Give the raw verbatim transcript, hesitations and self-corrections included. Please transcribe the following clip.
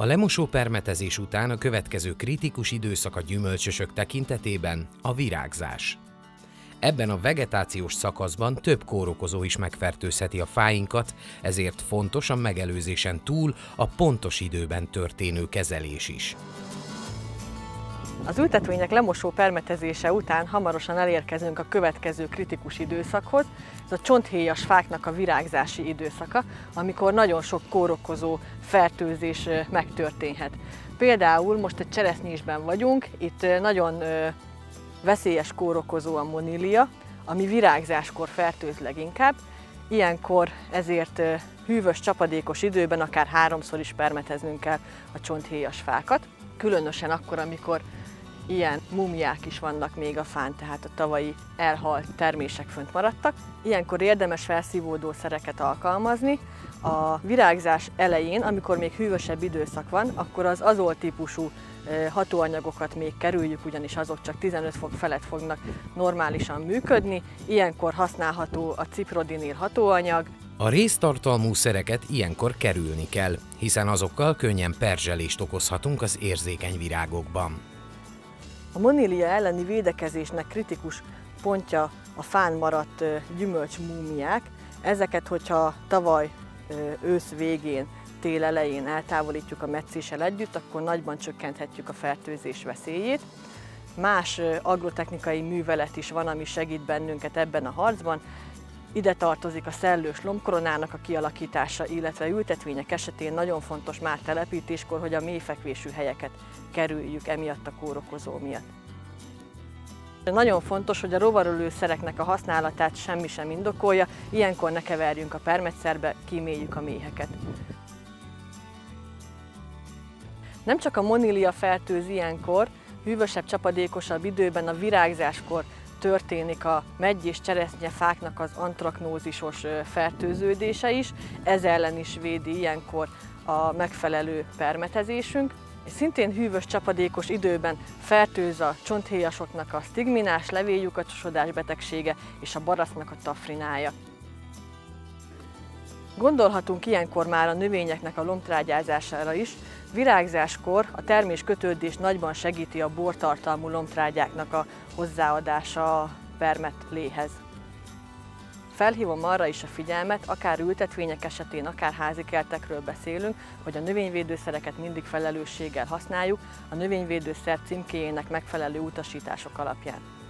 A lemosó permetezés után a következő kritikus időszak a gyümölcsösök tekintetében a virágzás. Ebben a vegetációs szakaszban több kórokozó is megfertőzheti a fáinkat, ezért fontos a megelőzésen túl a pontos időben történő kezelés is. Az ültetvények lemosó permetezése után hamarosan elérkezünk a következő kritikus időszakhoz. Ez a csonthéjas fáknak a virágzási időszaka, amikor nagyon sok kórokozó fertőzés megtörténhet. Például most egy cseresznyésben vagyunk, itt nagyon veszélyes kórokozó a monília, ami virágzáskor fertőz leginkább. Ilyenkor ezért hűvös, csapadékos időben akár háromszor is permeteznünk kell a csonthéjas fákat. Különösen akkor, amikor ilyen múmiák is vannak még a fán, tehát a tavalyi elhalt termések fönt maradtak. Ilyenkor érdemes felszívódószereket alkalmazni. A virágzás elején, amikor még hűvösebb időszak van, akkor az azol típusú hatóanyagokat még kerüljük, ugyanis azok csak tizenöt fok felett fognak normálisan működni. Ilyenkor használható a ciprodinil hatóanyag. A réztartalmú szereket ilyenkor kerülni kell, hiszen azokkal könnyen perzselést okozhatunk az érzékeny virágokban. A monília elleni védekezésnek kritikus pontja a fán maradt gyümölcsmúmiák. Ezeket, hogyha tavaly ősz végén, tél elején eltávolítjuk a metszéssel együtt, akkor nagyban csökkenthetjük a fertőzés veszélyét. Más agrotechnikai művelet is van, ami segít bennünket ebben a harcban. Ide tartozik a szellős lombkoronának a kialakítása, illetve ültetvények esetén nagyon fontos már telepítéskor, hogy a mélyfekvésű helyeket kerüljük emiatt a kórokozó miatt. Nagyon fontos, hogy a rovarölőszereknek a használatát semmi sem indokolja, ilyenkor ne keverjünk a permetszerbe, kíméljük a méheket. Nem csak a monília fertőz ilyenkor, hűvösebb, csapadékosabb időben a virágzáskor történik a meggy- és cseresznyefáknak az antraknózisos fertőződése is, ez ellen is védi ilyenkor a megfelelő permetezésünk. És szintén hűvös, csapadékos időben fertőz a csonthéjasoknak a sztigminás, levéllyukacsosodás betegsége és a barasznak a tafrinája. Gondolhatunk ilyenkor már a növényeknek a lombtrágyázására is. Virágzáskor a terméskötődés nagyban segíti a bortartalmú lombtrágyáknak a hozzáadása a permetléhez. Felhívom arra is a figyelmet, akár ültetvények esetén, akár házikertekről beszélünk, hogy a növényvédőszereket mindig felelősséggel használjuk, a növényvédőszer címkéjének megfelelő utasítások alapján.